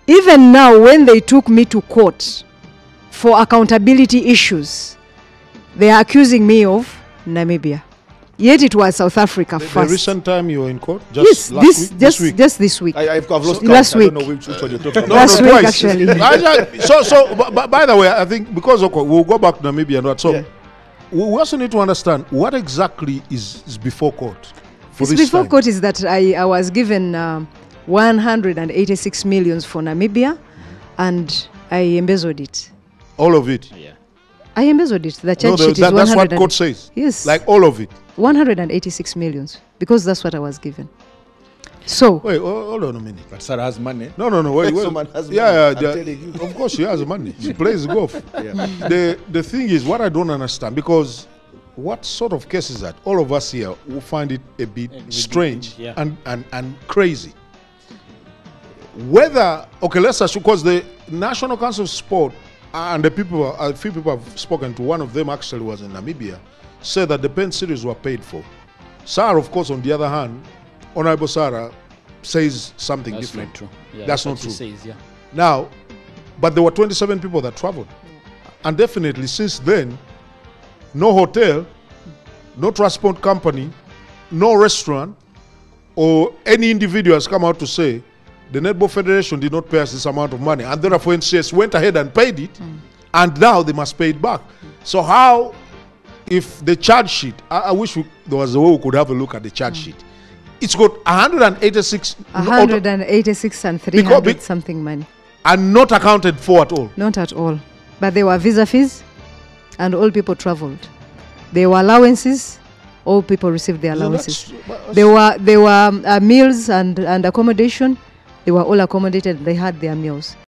Even now, when they took me to court for accountability issues, they are accusing me of Namibia. Yet it was South Africa first. The recent time you were in court? Just yes, this week? Just this week. I've lost count. Last week. I don't know which one you're talking about. Last week, twice. actually. So, by the way, I think because we'll go back to Namibia and that. So, we also need to understand what exactly is before court. Before court is that I was given 186 millions for Namibia, and I embezzled it. All of it? Yeah. I embezzled it. The charge sheet is that's what court says? Yes. Like all of it? 186 millions, because that's what I was given. So. Wait, hold on a minute. But Sarah has money. No, wait. Someone has money. Yeah, of course she has money. She plays golf. Yeah. The thing is, what I don't understand, because what sort of case is that? All of us here will find it a bit strange and crazy. Whether, okay, let's assume, because the National Council of Sport and the people, a few people have spoken to, one of them actually was in Namibia, said that the Penn series were paid for. Sarah, of course, on the other hand, Honorable Sarah says something different. Not true. Yeah, that's not true. Says, yeah. Now, but there were 27 people that traveled. And definitely since then, no hotel, no transport company, no restaurant, or any individual has come out to say the Netball Federation did not pay us this amount of money. And therefore NCS went ahead and paid it, and now they must pay it back. So how, if the charge sheet, I wish there was a way we could have a look at the charge sheet. It's got 186 and 300 something money. And not accounted for at all? Not at all. But there were visa fees, and all people traveled. There were allowances, all people received their allowances. There were meals and accommodation. They were all accommodated, they had their meals.